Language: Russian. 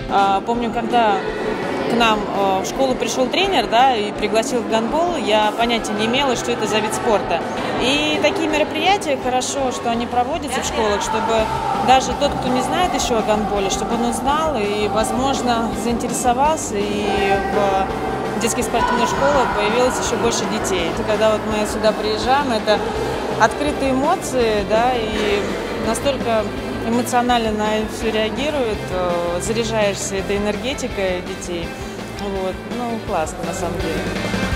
Помню, когда к нам в школу пришел тренер, да, и пригласил в гандбол, я понятия не имела, что это за вид спорта. И такие мероприятия хорошо, что они проводятся в школах, чтобы даже тот, кто не знает еще о гандболе, чтобы он узнал и, возможно, заинтересовался, и в детских спортивных школах появилось еще больше детей. Когда вот мы сюда приезжаем, это открытые эмоции, да, и настолько эмоционально на все реагируют, заряжаешься этой энергетикой детей. Вот. Ну, классно на самом деле.